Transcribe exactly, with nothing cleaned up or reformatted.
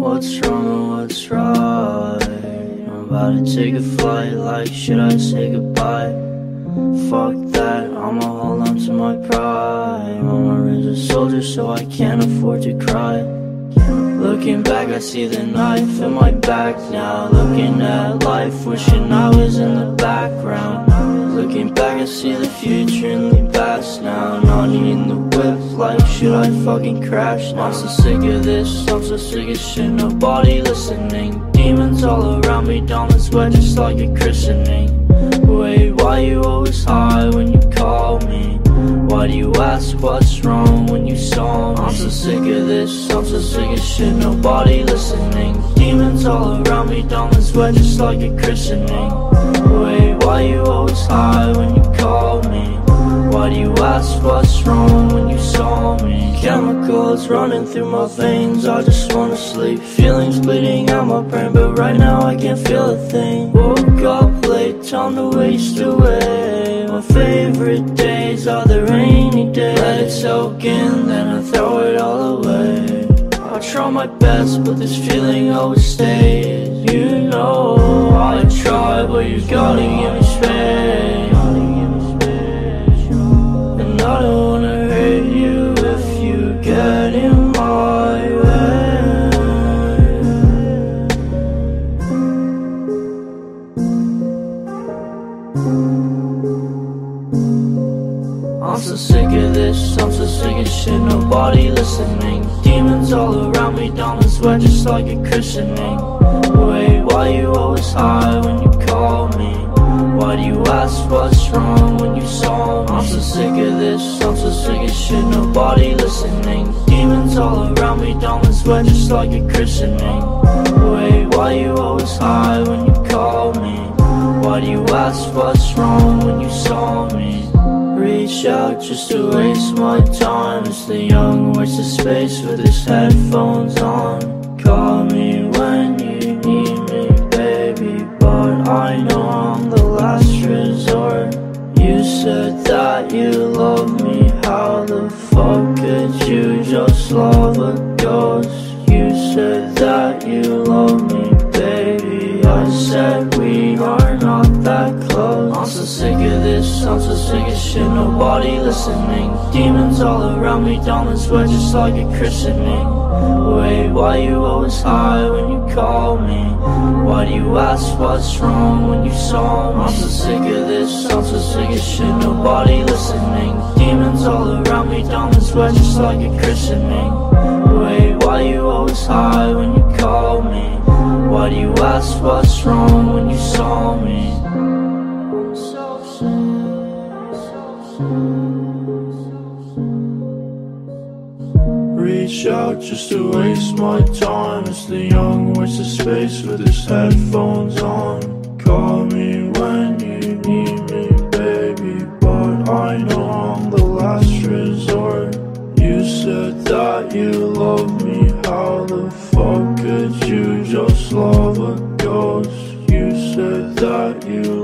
what's wrong and what's right. I'm about to take a flight, like should I say goodbye? Fuck that, I'ma hold on to my pride. Mama is a soldier so I can't afford to cry. Looking back I see the knife in my back now. Looking at life, wishing I was in the background. Looking back I see the future in the past now. Not needing the whip, like should I fucking crash now? I'm so sick of this, I'm so sick of shit, nobody listening. Demons all around me, diamond sweat just like a christening. Wait, why you always high when you call me? Why do you ask what's wrong when you saw me? I'm so sick of this, I'm so sick of shit, nobody listening. Demons all around me, diamond sweat just like a christening. Wait, why you always high when you call me? Why do you ask what's wrong when you saw me? Chemicals running through my veins, I just wanna sleep. Feelings bleeding out my brain, but right now I can't feel a thing. Woke up late, time to waste away. My favorite days are the rainy days. Let it soak in, then I throw it all away. I try my best, but this feeling always stays. You know I try, but you gotta give me space. And I don't wanna hurt you if you get in my way. I'm so sick of this, I'm so sick of shit, nobody listening. Demons all around me, diamond sweat just like a christening. Wait, why you always high when you call me? Why do you ask what's wrong when you saw me? I'm so sick of this, I'm so sick of shit, nobody listening. Demons all around me, diamond sweat just like a christening. Wait, why you always high when you call me? Why do you ask what's wrong when you saw me? Reach out just to waste my time. It's the young waste of space with his headphones on. Call me when you need me, baby, but I know I'm the last resort. You said that you love me, how the fuck could you just love a ghost? You said that you love me, baby, I said we are not that close. I'm so sick of this, I'm so sick of shit, nobody listening. Demons all around me, diamond sweat just like a christening. Wait, why you always high when you call me? Why do you ask what's wrong when you saw me? I'm so sick of this, I'm so sick of shit, nobody listening. Demons all around me, diamond sweat just like a christening. Wait, why you always high when you call me? Why do you ask what's wrong when you saw me? I'm so sad, so sad. Reach out just to waste my time. It's the young waste of space with his headphones on. Call me when you need me, baby, but I know I'm the last resort. You said that you love me, how the fuck could you just love a ghost? You said that you